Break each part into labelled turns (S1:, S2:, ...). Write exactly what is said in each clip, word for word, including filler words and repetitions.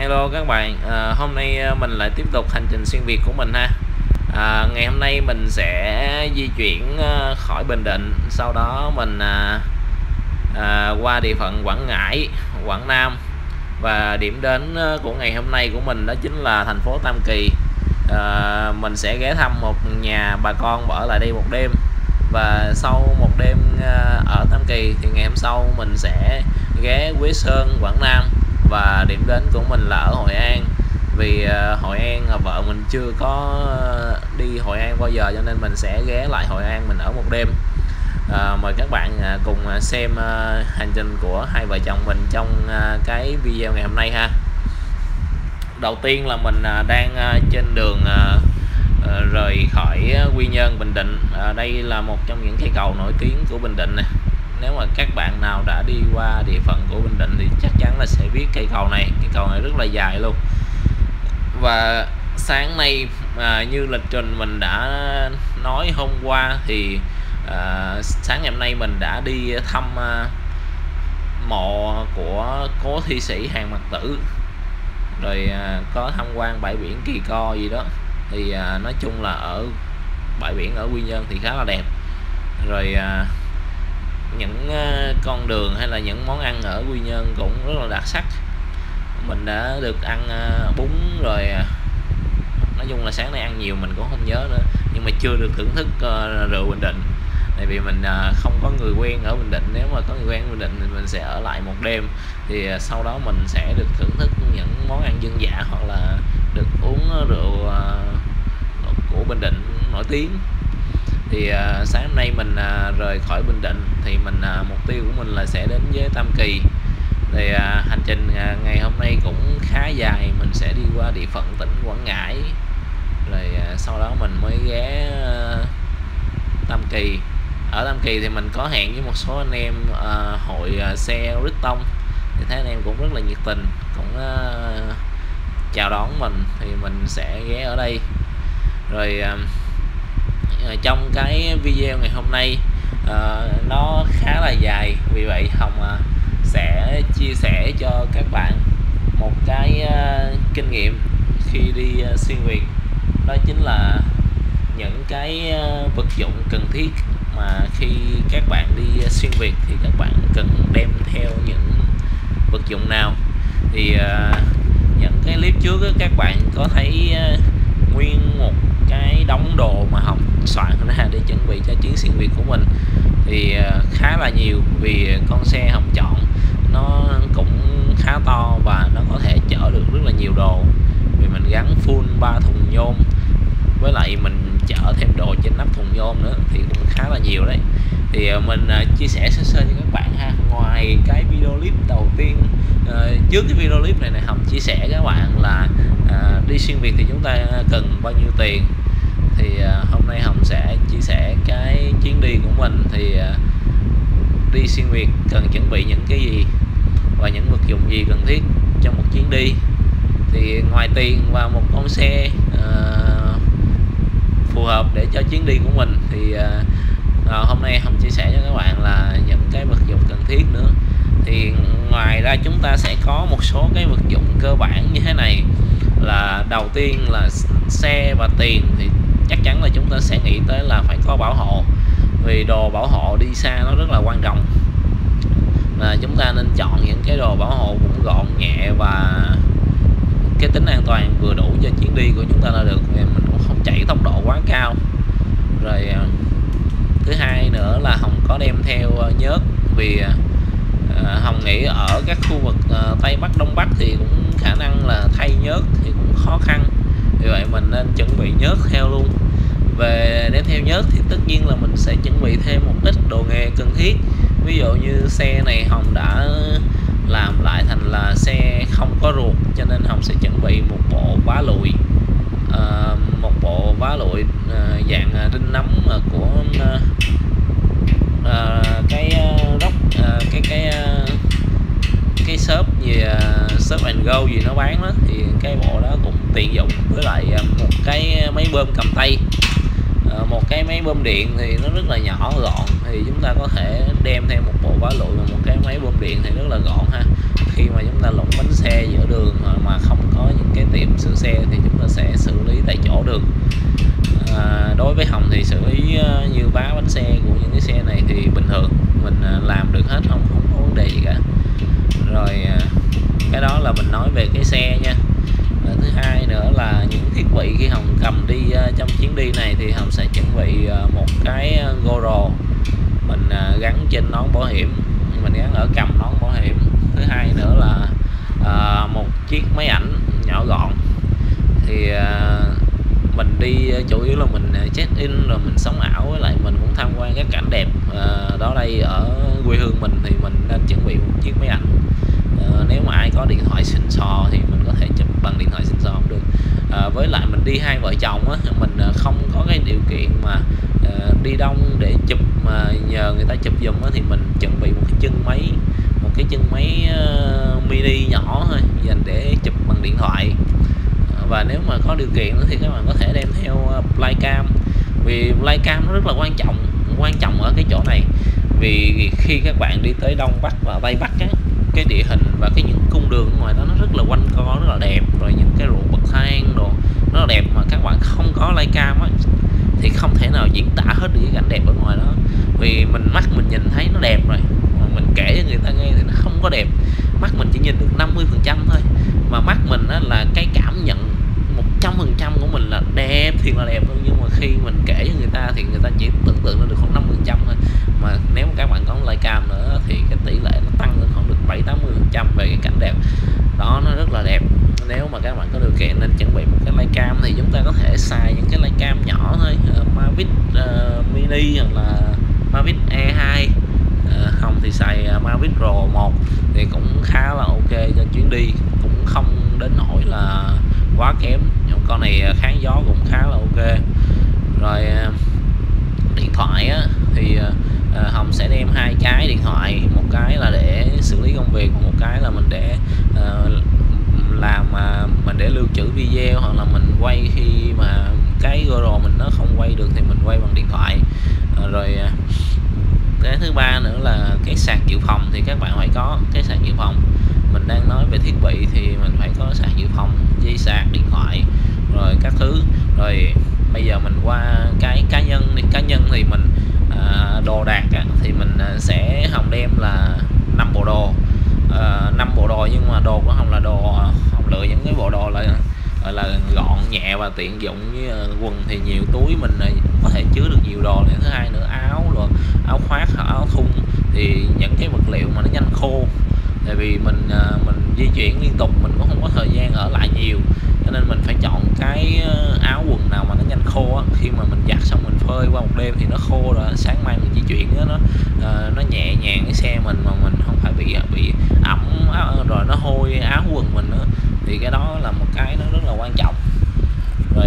S1: Hello các bạn, à, hôm nay à, mình lại tiếp tục hành trình xuyên Việt của mình ha. À, ngày hôm nay mình sẽ di chuyển à, khỏi Bình Định, sau đó mình à, à, qua địa phận Quảng Ngãi, Quảng Nam, và điểm đến à, của ngày hôm nay của mình đó chính là thành phố Tam Kỳ. À, mình sẽ ghé thăm một nhà bà con ở lại đây một đêm, và sau một đêm à, ở Tam Kỳ thì ngày hôm sau mình sẽ ghé Quế Sơn, Quảng Nam, và điểm đến của mình là ở Hội An. Vì uh, Hội An vợ mình chưa có đi Hội An bao giờ, cho nên mình sẽ ghé lại Hội An mình ở một đêm. Uh, mời các bạn uh, cùng xem uh, hành trình của hai vợ chồng mình trong uh, cái video ngày hôm nay ha. Đầu tiên là mình uh, đang uh, trên đường uh, uh, rời khỏi uh, Quy Nhơn, Bình Định. Uh, đây là một trong những cây cầu nổi tiếng của Bình Định này. Nếu mà các bạn nào đã đi qua địa phận của Bình Định thì chắc chắn là sẽ biết cây cầu này. Cây cầu này rất là dài luôn. Và sáng nay à, như lịch trình mình đã nói hôm qua thì à, sáng ngày hôm nay mình đã đi thăm à, mộ của cố thi sĩ Hàn Mặc Tử, rồi à, có tham quan bãi biển Kỳ Co gì đó. Thì à, nói chung là ở bãi biển ở Quy Nhơn thì khá là đẹp. Rồi à, những uh, con đường hay là những món ăn ở Quy Nhơn cũng rất là đặc sắc. Mình đã được ăn uh, bún rồi, uh, nói chung là sáng nay ăn nhiều mình cũng không nhớ nữa, nhưng mà chưa được thưởng thức uh, rượu Bình Định, tại vì mình uh, không có người quen ở Bình Định. Nếu mà có người quen ở Bình Định thì mình sẽ ở lại một đêm, thì uh, sau đó mình sẽ được thưởng thức những món ăn dân dã, hoặc là được uống rượu uh, của Bình Định nổi tiếng. Thì uh, sáng hôm nay mình uh, rời khỏi Bình Định thì mình uh, mục tiêu của mình là sẽ đến với Tam Kỳ. Thì uh, hành trình uh, ngày hôm nay cũng khá dài, mình sẽ đi qua địa phận tỉnh Quảng Ngãi, rồi uh, sau đó mình mới ghé uh, Tam Kỳ. Ở Tam Kỳ thì mình có hẹn với một số anh em uh, hội uh, xe Rít Tông, thì thấy anh em cũng rất là nhiệt tình, cũng uh, chào đón mình, thì mình sẽ ghé ở đây. Rồi uh, trong cái video ngày hôm nay uh, nó khá là dài, vì vậy Hồng uh, sẽ chia sẻ cho các bạn một cái uh, kinh nghiệm khi đi uh, xuyên Việt. Đó chính là những cái uh, vật dụng cần thiết mà khi các bạn đi uh, xuyên Việt thì các bạn cần đem theo những vật dụng nào. Thì uh, những cái clip trước đó, các bạn có thấy uh, nguyên một cái đống đồ mà Hồng soạn ra để chuẩn bị cho chuyến xuyên Việt của mình thì khá là nhiều, vì con xe Hồng chọn nó cũng khá to và nó có thể chở được rất là nhiều đồ, vì mình gắn full ba thùng nhôm, với lại mình chở thêm đồ trên nắp thùng nhôm nữa thì cũng khá là nhiều đấy. Thì mình chia sẻ sơ sơ cho các bạn ha. Ngoài cái video clip đầu tiên, uh, trước cái video clip này này Hồng chia sẻ các bạn là uh, đi xuyên Việt thì chúng ta cần bao nhiêu tiền. Thì uh, hôm nay Hồng sẽ chia sẻ cái chuyến đi của mình. Thì uh, đi xuyên Việt cần chuẩn bị những cái gì và những vật dụng gì cần thiết trong một chuyến đi. Thì ngoài tiền và một con xe uh, phù hợp để cho chuyến đi của mình, thì uh, uh, hôm nay Hồng chia sẻ cho các bạn là những cái vật dụng cần thiết nữa. Thì ngoài ra chúng ta sẽ có một số cái vật dụng cơ bản như thế này. Là đầu tiên là xe và tiền, thì chắc chắn là chúng ta sẽ nghĩ tới là phải có bảo hộ, vì đồ bảo hộ đi xa nó rất là quan trọng. Là chúng ta nên chọn những cái đồ bảo hộ cũng gọn nhẹ và cái tính an toàn vừa đủ cho chuyến đi của chúng ta là được, vì mình cũng không chạy tốc độ quá cao. Rồi thứ hai nữa là Hồng có đem theo nhớt, vì uh, Hồng nghĩ ở các khu vực uh, Tây Bắc, Đông Bắc thì cũng khả năng là thay nhớt thì cũng khó khăn, vì vậy mình nên chuẩn bị nhớt theo luôn. Về đem theo nhớt thì tất nhiên là mình sẽ chuẩn bị thêm một ít đồ nghề cần thiết. Ví dụ như xe này Hồng đã làm lại thành là xe không có ruột, cho nên Hồng sẽ chuẩn bị một bộ vá lụi, uh, một bộ vá lụi uh, dạng đinh nắm của uh, uh, cái uh, rốc uh, cái cái uh, cái shop gì uh, shop and go gì nó bán đó, thì cái bộ đó cũng tiện dụng. Với lại uh, một cái máy bơm cầm tay, uh, một cái máy bơm điện thì nó rất là nhỏ gọn, thì chúng ta có thể đem theo một bộ vá lụi và một cái máy bơm điện thì rất là gọn ha. Khi mà chúng ta lụng bánh xe giữa đường mà không được. À, đối với Hồng thì xử lý uh, như vá bánh xe của những cái xe này thì bình thường, mình uh, làm được hết, không không có vấn đề gì cả. Rồi uh, cái đó là mình nói về cái xe nha. À, thứ hai nữa là những thiết bị khi Hồng cầm đi uh, trong chuyến đi này thì Hồng sẽ chuẩn bị uh, một cái uh, GoPro mình uh, gắn trên nón bảo hiểm, mình gắn ở cầm nón bảo hiểm. Thứ hai nữa là uh, một chiếc máy ảnh nhỏ gọn. Thì uh, mình đi chủ yếu là mình check in rồi mình sống ảo, với lại mình cũng tham quan các cảnh đẹp uh, đó đây ở quê hương mình, thì mình nên chuẩn bị một chiếc máy ảnh. Uh, nếu mà ai có điện thoại xịn sò thì mình có thể chụp bằng điện thoại xịn sò cũng được. Uh, với lại mình đi hai vợ chồng á, mình không có cái điều kiện mà uh, đi đông để chụp mà nhờ người ta chụp giùm á, thì mình chuẩn bị một cái chân máy một cái chân máy uh, mini nhỏ thôi dành để chụp bằng điện thoại. Và nếu mà có điều kiện thì các bạn có thể đem theo flycam, vì flycam nó rất là quan trọng quan trọng ở cái chỗ này. Vì khi các bạn đi tới Đông Bắc và Tây Bắc á, cái địa hình và cái những cung đường ở ngoài đó nó rất là quanh co, rất là đẹp, rồi những cái ruộng bậc thang đồ rất là đẹp, mà các bạn không có flycam á thì không thể nào diễn tả hết được cái cảnh đẹp ở ngoài đó. Vì mình mắt mình nhìn thấy nó đẹp rồi, mà mình kể cho người ta nghe thì nó không có đẹp. Mắt mình chỉ nhìn được năm mươi phần trăm thôi, mà mắt mình á là cái cảm nhận một trăm phần trăm của mình là đẹp thì là đẹp thôi, nhưng mà khi mình kể cho người ta thì người ta chỉ tưởng tượng nó được khoảng năm mươi phần trăm thôi. Mà nếu mà các bạn có flycam nữa thì cái tỷ lệ nó tăng lên khoảng được bảy tám mươi phần trăm về cái cảnh đẹp đó, nó rất là đẹp. Nếu mà các bạn có điều kiện nên chuẩn bị một cái flycam, thì chúng ta có thể xài những cái flycam nhỏ thôi, uh, Mavic uh, Mini hoặc là Mavic E hai. uh, Hồng thì xài uh, Mavic Pro một thì cũng khá là ok cho chuyến đi, cũng không đến nỗi là quá kém. Con này kháng gió cũng khá là ok. Rồi điện thoại á, thì uh, Hồng sẽ đem hai cái điện thoại, một cái là để xử lý công việc, một cái là mình để uh, làm uh, mình để lưu trữ video, hoặc là mình quay khi mà cái GoPro mình nó không quay được thì mình quay bằng điện thoại. Uh, rồi uh, cái thứ ba nữa là cái sạc dự phòng, thì các bạn phải có cái sạc dự phòng. Mình đang nói về thiết bị thì mình phải có sạc dự phòng, dây sạc, điện thoại rồi các thứ. Rồi bây giờ mình qua cái cá nhân đi. Cá nhân thì mình à, đồ đạc á, thì mình sẽ Hồng đem là năm bộ đồ, à, năm bộ đồ, nhưng mà đồ của Hồng là đồ Hồng lựa những cái bộ đồ là là gọn nhẹ và tiện dụng. Với quần thì nhiều, túi mình có thể chứa được nhiều đồ này. Thứ hai nữa áo rồi áo khoác, áo thun thì những cái vật liệu mà nó nhanh khô, tại vì mình mình di chuyển liên tục, mình cũng không có thời gian ở lại nhiều, cho nên mình phải chọn cái áo quần nào mà nó nhanh khô á. Khi mà mình giặt xong mình phơi qua một đêm thì nó khô rồi, sáng mai mình di chuyển đó, nó nó nhẹ nhàng cái xe mình, mà mình không phải bị bị ẩm rồi nó hôi áo quần mình nữa. Thì cái đó là một cái nó rất là quan trọng. Rồi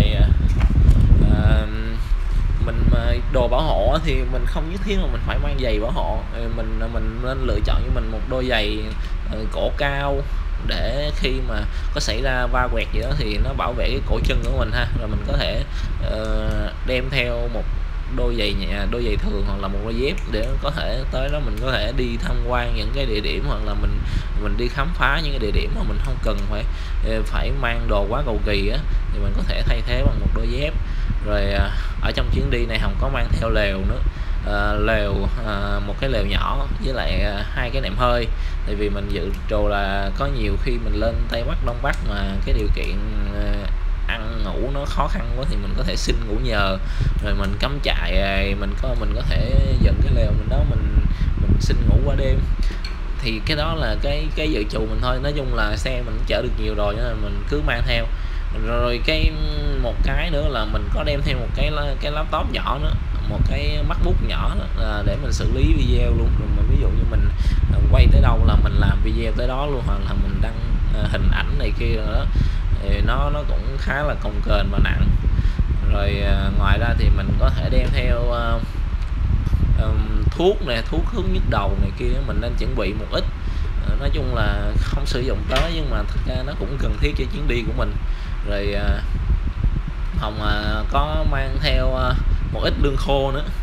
S1: à, mình đồ bảo hộ thì mình không nhất thiết mà mình phải mang giày bảo hộ. Mình mình nên lựa chọn cho mình một đôi giày cổ cao, để khi mà có xảy ra va quẹt gì đó thì nó bảo vệ cái cổ chân của mình ha. Rồi mình có thể uh, đem theo một đôi giày nhẹ, đôi giày thường hoặc là một đôi dép, để có thể tới đó mình có thể đi tham quan những cái địa điểm, hoặc là mình mình đi khám phá những cái địa điểm mà mình không cần phải phải mang đồ quá cầu kỳ á, thì mình có thể thay thế bằng một đôi dép. Rồi uh, ở trong chuyến đi này Hồng có mang theo lều nữa. Uh, lều uh, một cái lều nhỏ với lại uh, hai cái nệm hơi, tại vì mình dự trù là có nhiều khi mình lên Tây Bắc Đông Bắc mà cái điều kiện uh, ăn ngủ nó khó khăn quá thì mình có thể xin ngủ nhờ, rồi mình cắm trại, mình có mình có thể dựng cái lều mình đó, mình mình xin ngủ qua đêm. Thì cái đó là cái cái dự trù mình thôi. Nói chung là xe mình chở được nhiều rồi, nên là mình cứ mang theo. Rồi cái một cái nữa là mình có đem theo một cái cái laptop nhỏ nữa, một cái MacBook nhỏ đó, à, để mình xử lý video luôn. Rồi mình ví dụ như mình quay tới đâu là mình làm video tới đó luôn, hoặc là mình đăng à, hình ảnh này kia rồi đó, thì nó nó cũng khá là cồng kềnh và nặng. Rồi à, ngoài ra thì mình có thể đem theo à, um, thuốc nè, thuốc hướng nhức đầu này kia mình nên chuẩn bị một ít. À, nói chung là không sử dụng tới, nhưng mà thực ra nó cũng cần thiết cho chuyến đi của mình. Rồi à, Hồng à, có mang theo à, một ít lương khô nữa.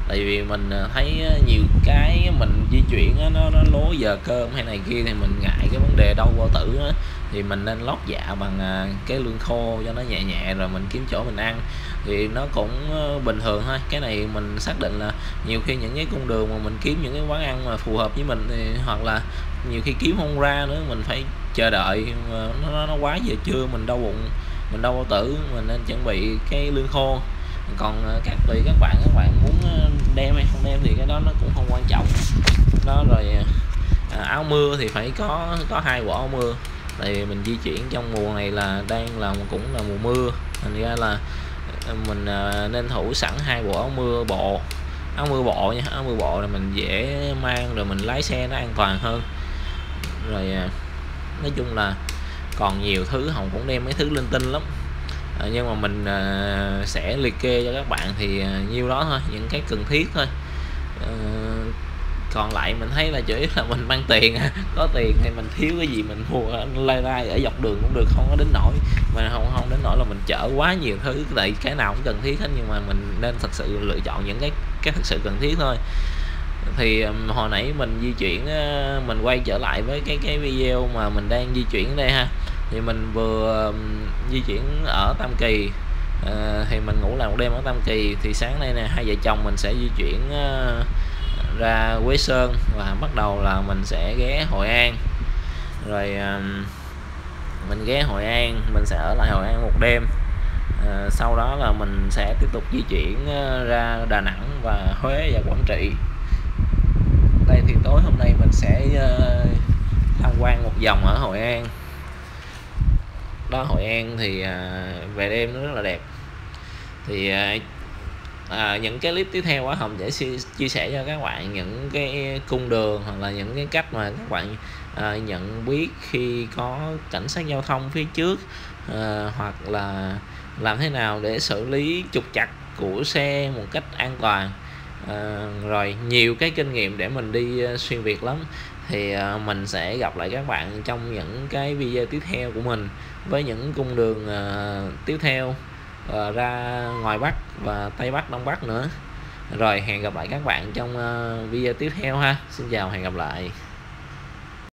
S1: Tại vì mình thấy nhiều cái mình di chuyển á, nó nó lố giờ cơm hay này kia thì mình ngại cái vấn đề đau bao tử á, thì mình nên lót dạ bằng cái lương khô cho nó nhẹ nhẹ rồi mình kiếm chỗ mình ăn thì nó cũng bình thường thôi. Cái này mình xác định là nhiều khi những cái cung đường mà mình kiếm những cái quán ăn mà phù hợp với mình thì, hoặc là nhiều khi kiếm không ra nữa, mình phải chờ đợi nó, nó quá giờ trưa mình đau bụng, mình đau bao tử, mình nên chuẩn bị cái lương khô. Còn các tùy các bạn các bạn muốn đem hay không đem thì cái đó nó cũng không quan trọng đó. Rồi à, áo mưa thì phải có có hai bộ áo mưa, tại vì mình di chuyển trong mùa này là đang là cũng là mùa mưa, thành ra là mình à, nên thủ sẵn hai bộ áo mưa bộ, áo mưa bộ nha, áo mưa bộ là mình dễ mang rồi mình lái xe nó an toàn hơn. Rồi à, nói chung là còn nhiều thứ Hồng cũng đem mấy thứ linh tinh lắm. À, nhưng mà mình à, sẽ liệt kê cho các bạn thì à, nhiêu đó thôi, những cái cần thiết thôi. à, còn lại mình thấy là chủ yếu là mình mang tiền, có tiền thì mình thiếu cái gì mình mua lai lai ở dọc đường cũng được, không có đến nỗi mà không không đến nỗi là mình chở quá nhiều thứ, tại cái nào cũng cần thiết hết, nhưng mà mình nên thật sự lựa chọn những cái cái thực sự cần thiết thôi. Thì um, hồi nãy mình di chuyển uh, mình quay trở lại với cái cái video mà mình đang di chuyển đây ha, thì mình vừa um, di chuyển ở Tam Kỳ. uh, thì mình ngủ lại một đêm ở Tam Kỳ, thì sáng nay nè hai vợ chồng mình sẽ di chuyển uh, ra Quế Sơn và bắt đầu là mình sẽ ghé Hội An. Rồi uh, mình ghé Hội An, mình sẽ ở lại Hội An một đêm. uh, sau đó là mình sẽ tiếp tục di chuyển uh, ra Đà Nẵng và Huế và Quảng Trị. Đây thì tối hôm nay mình sẽ uh, tham quan một vòng ở Hội An. Đó, Hội An thì uh, về đêm nó rất là đẹp. Thì uh, à, những cái clip tiếp theo á Hồng sẽ chia sẻ cho các bạn những cái cung đường hoặc là những cái cách mà các bạn à, nhận biết khi có cảnh sát giao thông phía trước, à, hoặc là làm thế nào để xử lý trục trặc của xe một cách an toàn. À, rồi nhiều cái kinh nghiệm để mình đi uh, xuyên Việt lắm. Thì uh, mình sẽ gặp lại các bạn trong những cái video tiếp theo của mình với những cung đường uh, tiếp theo uh, ra ngoài Bắc và Tây Bắc, Đông Bắc nữa. Rồi hẹn gặp lại các bạn trong uh, video tiếp theo ha. Xin chào, hẹn gặp lại.